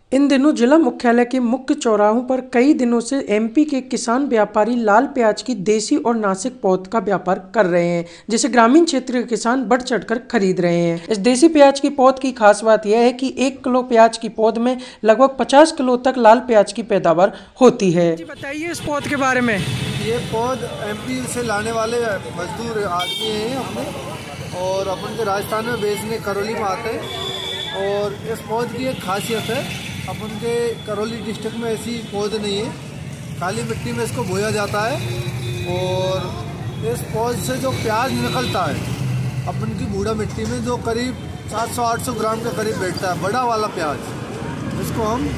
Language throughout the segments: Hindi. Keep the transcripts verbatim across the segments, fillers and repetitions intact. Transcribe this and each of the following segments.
इन दिनों जिला मुख्यालय के मुख्य चौराहों पर कई दिनों से एमपी के किसान व्यापारी लाल प्याज की देसी और नासिक पौध का व्यापार कर रहे हैं, जिसे ग्रामीण क्षेत्र के किसान बढ़ चढ़कर खरीद रहे हैं। इस देसी प्याज की पौध की खास बात यह है कि एक किलो प्याज की पौध में लगभग पचास किलो तक लाल प्याज की पैदावार होती है। बताइए इस पौध के बारे में। ये पौध एमपी से लाने वाले मजदूर आदमी हैं अपने, और अपन के राजस्थान में बेचने करौली में आते हैं। और इस पौध की एक खासियत है, अपन के करौली डिस्ट्रिक्ट में ऐसी पौध नहीं है। काली मिट्टी में इसको बोया जाता है और इस पौध से जो प्याज निकलता है अपन की बूढ़ा मिट्टी में, जो करीब सात सौ आठ सौ ग्राम के करीब बैठता है, बड़ा वाला प्याज, इसको हम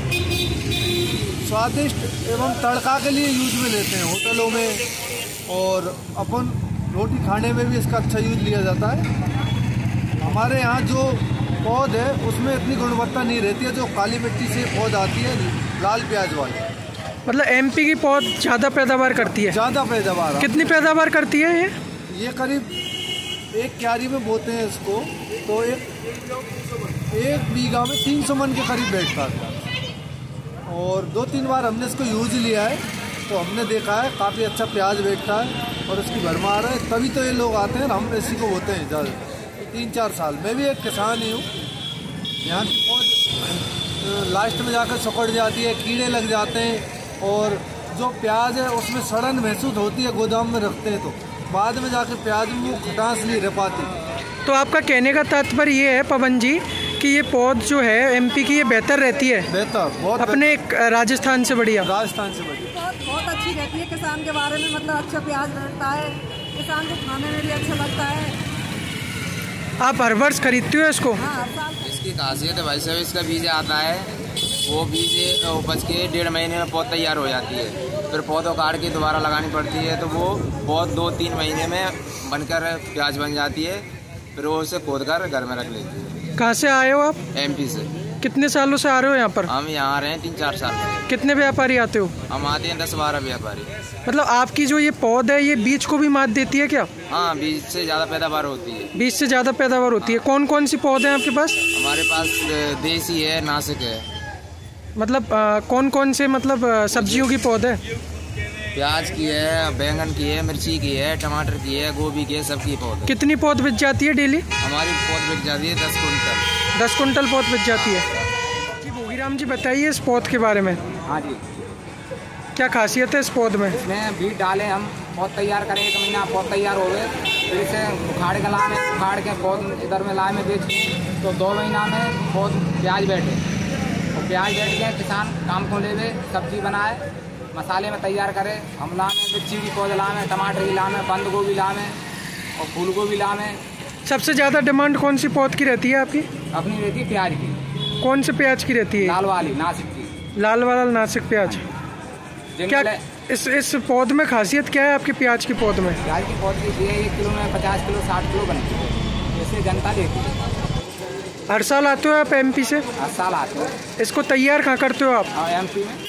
स्वादिष्ट एवं तड़का के लिए यूज में लेते हैं होटलों में, और अपन रोटी खाने में भी इसका अच्छा यूज लिया जाता है। हमारे यहाँ जो पौध है उसमें इतनी गुणवत्ता नहीं रहती है जो काली मिट्टी से पौध आती है लाल प्याज वाली। मतलब एमपी की पौध ज़्यादा पैदावार करती है। ज़्यादा पैदावार। कितनी पैदावार करती है ये? ये करीब एक क्यारी में बोते हैं इसको, तो एक एक बीघा में तीन सौ मन के करीब बैठता है। और दो तीन बार हमने इसको यूज लिया है तो हमने देखा है काफ़ी अच्छा प्याज बैठता है और इसकी भरमार है। तभी तो ये लोग आते हैं, हम इसी को बोते हैं ज़्यादा तीन चार साल। मैं भी एक किसान ही हूँ। यहाँ की पौध लास्ट में जाकर सुकड़ जाती है, कीड़े लग जाते हैं, और जो प्याज है उसमें सड़न महसूस होती है। गोदाम में रखते हैं तो बाद में जाकर प्याज में वो खटास नहीं रह पाती। तो आपका कहने का तात्पर्य ये है पवन जी कि ये पौध जो है एमपी की ये बेहतर रहती है? बेहतर, बहुत अपने राजस्थान से बढ़िया। राजस्थान से बढ़िया बहुत बहुत अच्छी रहती है किसान के बारे में। मतलब अच्छा प्याज रहता है, किसान को खाने में भी अच्छा लगता है। आप हर वर्ष खरीदते हो इसको? हाँ, इसकी खासियत है भाई साहब, इसका बीज आता है, वो बीज उपज के डेढ़ महीने में पौध तैयार हो जाती है। फिर पौधों काट के दोबारा लगानी पड़ती है, तो वो पौध दो तीन महीने में बनकर प्याज बन जाती है। फिर वो उसे खोद कर घर में रख लेती है। कहाँ से आए हो आप? एमपी से। कितने सालों से आ रहे हो यहाँ पर? हम यहाँ आ रहे हैं तीन चार साल से। कितने व्यापारी आते हो? हम आते हैं दस बारह व्यापारी। मतलब आपकी जो ये पौध है ये बीज को भी मात देती है क्या? हाँ, बीज से ज़्यादा पैदावार होती है। बीज से ज़्यादा पैदावार होती है। कौन कौन सी पौधे हैं आपके पास? हमारे पास देसी है, नासिक है। मतलब आ, कौन कौन से मतलब आ, सब्जियों की पौध है? प्याज की है, बैंगन की है, मिर्ची की है, टमाटर की है, गोभी की है, सबकी पौध। कितनी पौध बिक जाती है डेली? हमारी पौध बिक जाती है दस कुंटल। दस कुंटल पौध बिक जाती है जी। भोगीराम जी बताइए इस पौध के बारे में। हाँ जी, क्या खासियत है इस पौध में? इसमें बीज डाले, हम पौध तैयार करें, एक महीना पौध तैयार हो गए, फिर इसे उखाड़ के लाए, उखाड़ के पौध इधर में लाए में बेच, तो दो महीना में पौध प्याज बैठे, और प्याज बैठ के किसान काम को ले, सब्जी बनाए, मसाले में तैयार करे। हम लामे मिर्ची की पौध लामे, टमाटर की लामे, बंद गोभी लामे और फूल गोभी लामे। सबसे ज़्यादा डिमांड कौन सी पौध की रहती है आपकी? अपनी रहती है प्याज की। कौन से प्याज की रहती है? लाल वाली नासिक की। लाल वाला नासिक प्याज। क्या इस इस पौध में खासियत क्या है आपके प्याज की पौध में? प्याज की पौध की है, एक किलो में पचास किलो साठ किलो बनती है, जैसे जनता लेती है। हर साल आते हो आप एमपी से? हर साल आते हो। इसको तैयार कहाँ करते हो आप? एमपी में।